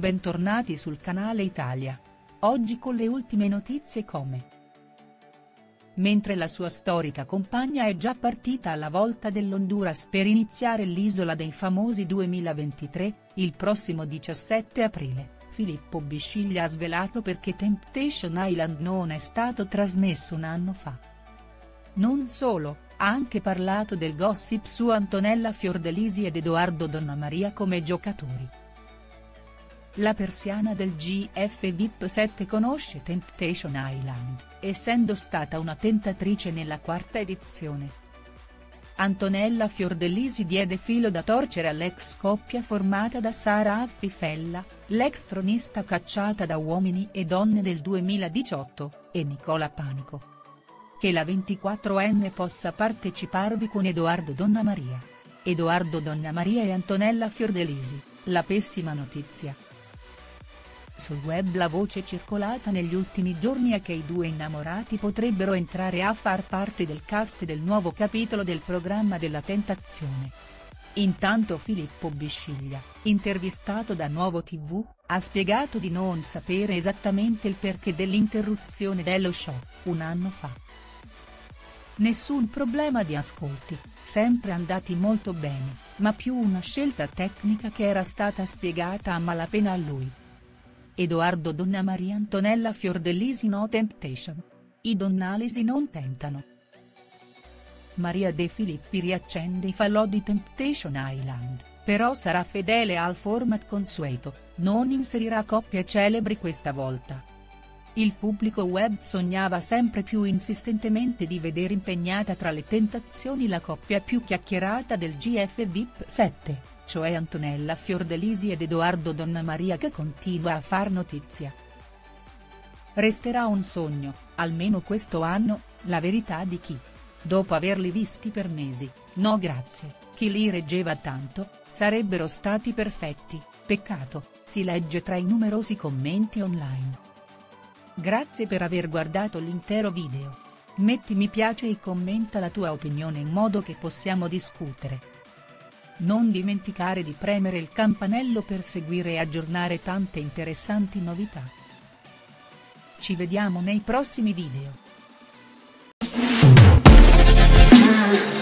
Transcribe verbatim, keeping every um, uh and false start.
bentornati sul canale Italia. Oggi con le ultime notizie come. Mentre la sua storica compagna è già partita alla volta dell'Honduras per iniziare l'Isola dei Famosi duemilaventitré, il prossimo diciassette aprile, Filippo Bisciglia ha svelato perché Temptation Island non è stato trasmesso un anno fa. Non solo, ha anche parlato del gossip su Antonella Fiordelisi ed Edoardo Donnamaria come giocatori. La persiana del G F V I P sette conosce Temptation Island, essendo stata una tentatrice nella quarta edizione. Antonella Fiordelisi diede filo da torcere all'ex coppia formata da Sara Affifella, l'ex tronista cacciata da Uomini e Donne del duemiladiciotto, e Nicola Panico. Che la ventiquattrenne possa parteciparvi con Edoardo Donnamaria. Edoardo Donnamaria e Antonella Fiordelisi, la pessima notizia. Sul web la voce circolata negli ultimi giorni è che i due innamorati potrebbero entrare a far parte del cast del nuovo capitolo del programma della tentazione. Intanto Filippo Bisciglia, intervistato da Nuovo tivù, ha spiegato di non sapere esattamente il perché dell'interruzione dello show, un anno fa. Nessun problema di ascolti, sempre andati molto bene, ma più una scelta tecnica che era stata spiegata a malapena a lui. Edoardo Donnamaria Antonella Fiordelisi no temptation. I Donnalisi non tentano. Maria De Filippi riaccende i falò di Temptation Island, però sarà fedele al format consueto, non inserirà coppie celebri questa volta. Il pubblico web sognava sempre più insistentemente di vedere impegnata tra le tentazioni la coppia più chiacchierata del G F V I P sette. Cioè Antonella Fiordelisi ed Edoardo Donnamaria, che continua a far notizia. Resterà un sogno, almeno questo anno, la verità di chi, dopo averli visti per mesi, no grazie, chi li reggeva tanto, sarebbero stati perfetti, peccato, si legge tra i numerosi commenti online. Grazie per aver guardato l'intero video. Metti mi piace e commenta la tua opinione in modo che possiamo discutere. Non dimenticare di premere il campanello per seguire e aggiornare tante interessanti novità. Ci vediamo nei prossimi video.